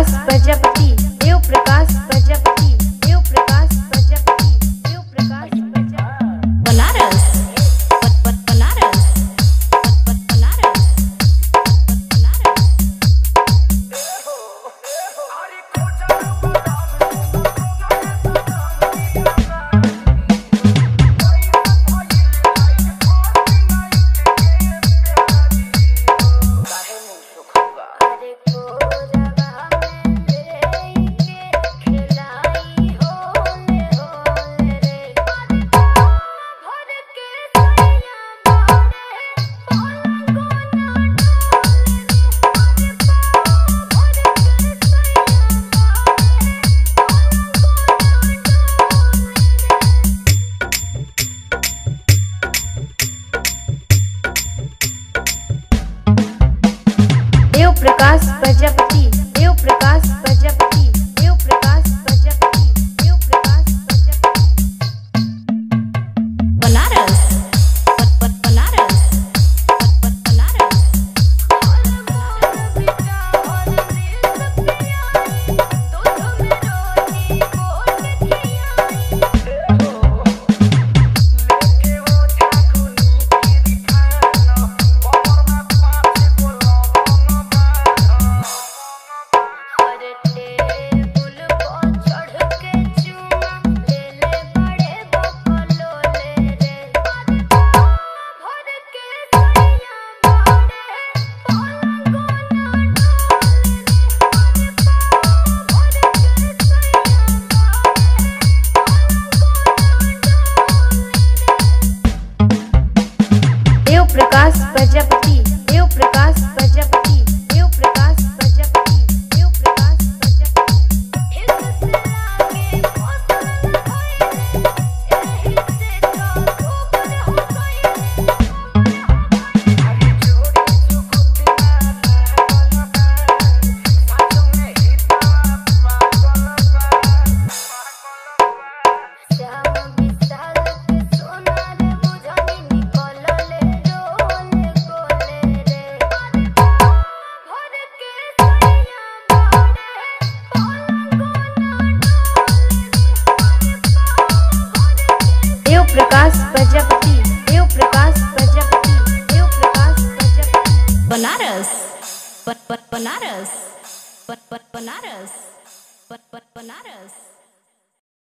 Prakash Prajapati, Dev Prakash Prajapati, Dev Prakash Prajapati, Dev Prakash Prajapati. Banaras Banaras Banaras Banaras. Dev Prakash Prajapati, Dev Prakash Prajapati, Dev Prakash Prajapati, Dev Prakash Prajapati. Banaras Banaras Banaras. Dev Prakash Prajapati, Dev Prakash Prajapati, Dev Prakash Prajapati, Dev Prakash Dev Prakash Prajapati, Dev Prakash Prajapati, Dev Prakash Prajapati. Banaras Banaras Banaras Banaras.